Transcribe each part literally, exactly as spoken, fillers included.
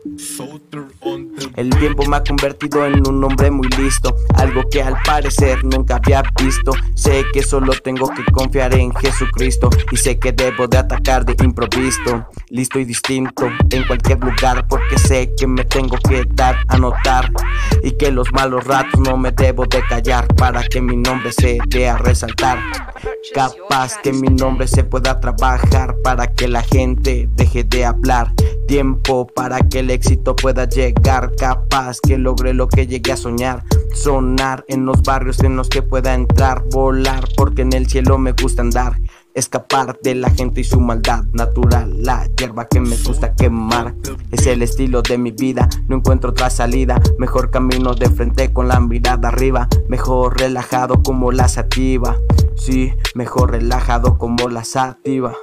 El tiempo me ha convertido en un hombre muy listo, algo que al parecer nunca había visto. Sé que solo tengo que confiar en Jesucristo y sé que debo de atacar de improviso, listo y distinto en cualquier lugar, porque sé que me tengo que dar a notar y que los malos ratos no me debo de callar para que mi nombre se dé a resaltar. Capaz que mi nombre se pueda trabajar para que la gente deje de hablar. Tiempo para que el éxito pueda llegar. Capaz que logre lo que llegué a soñar. Sonar en los barrios en los que pueda entrar. Volar porque en el cielo me gusta andar. Escapar de la gente y su maldad natural. La hierba que me gusta quemar. Es el estilo de mi vida, no encuentro otra salida. Mejor camino de frente con la mirada arriba. Mejor relajado como la sativa. Sí, mejor relajado como la sativa.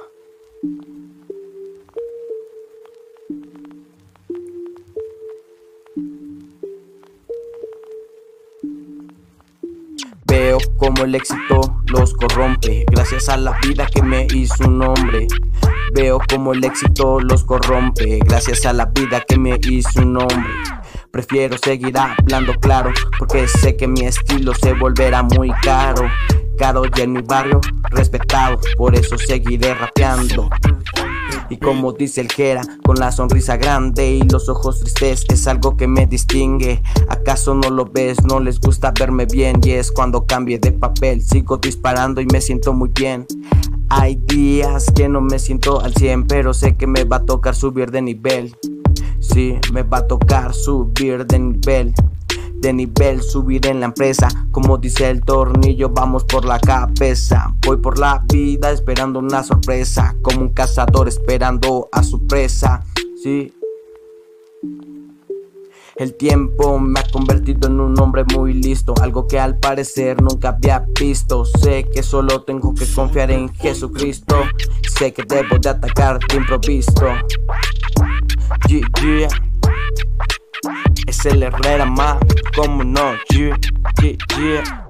Veo como el éxito los corrompe, gracias a la vida que me hizo un hombre. Veo como el éxito los corrompe, gracias a la vida que me hizo un hombre. Prefiero seguir hablando claro, porque sé que mi estilo se volverá muy caro. Caro y en mi barrio respetado, por eso seguiré rapeando. Y como dice el Jera, con la sonrisa grande y los ojos tristes, es algo que me distingue. ¿Acaso no lo ves? No les gusta verme bien, y es cuando cambie de papel. Sigo disparando y me siento muy bien. Hay días que no me siento al cien, pero sé que me va a tocar subir de nivel. Sí, me va a tocar subir de nivel. De nivel, subir en la empresa. Como dice el tornillo, vamos por la cabeza. Voy por la vida esperando una sorpresa, como un cazador esperando a su presa. Sí. El tiempo me ha convertido en un hombre muy listo, algo que al parecer nunca había visto. Sé que solo tengo que confiar en Jesucristo. Sé que debo de atacar de improviso. Yeah, yeah. Es el Herrera más, como no, yeah, yeah, yeah.